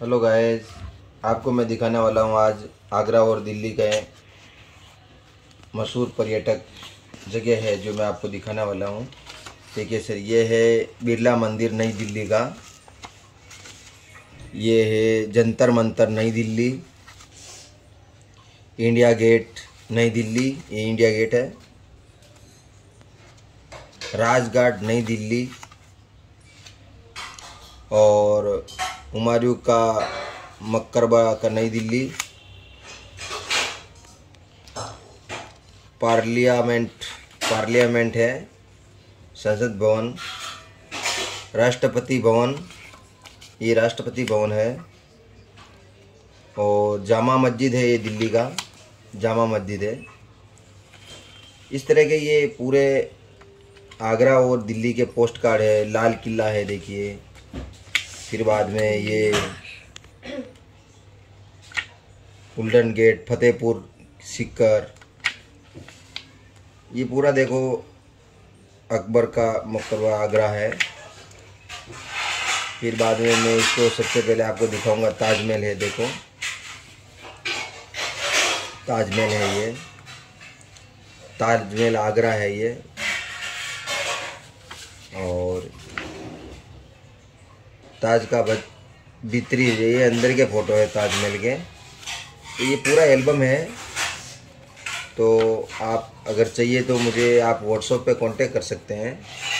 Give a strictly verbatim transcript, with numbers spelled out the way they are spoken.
Hello guys, आपको मैं दिखाने वाला हूँ आज आगरा और दिल्ली के मशहूर पर्यटक जगह है जो मैं आपको दिखाने वाला हूँ। देखिए सर, ये है बिरला मंदिर नई दिल्ली का। ये है जंतर मंतर नई दिल्ली। इंडिया गेट नई दिल्ली, ये इंडिया गेट है। राजघाट नई दिल्ली और हुमायूं का मकबरा का नई दिल्ली। पार्लियामेंट पार्लियामेंट है, संसद भवन, राष्ट्रपति भवन, ये राष्ट्रपति भवन है। और जामा मस्जिद है, ये दिल्ली का जामा मस्जिद है। इस तरह के ये पूरे आगरा और दिल्ली के पोस्ट कार्ड है। लाल किला है देखिए, फिर बाद में ये गोल्डन गेट, फतेहपुर सीकर, ये पूरा देखो अकबर का मकबरा आगरा है। फिर बाद में मैं इसको सबसे पहले आपको दिखाऊंगा ताजमहल है। देखो ताजमहल है, ये ताजमहल आगरा है ये। और ताज का भीतरी ये अंदर के फ़ोटो है ताजमहल के। तो ये पूरा एल्बम है। तो आप अगर चाहिए तो मुझे आप व्हाट्सएप पे कांटेक्ट कर सकते हैं।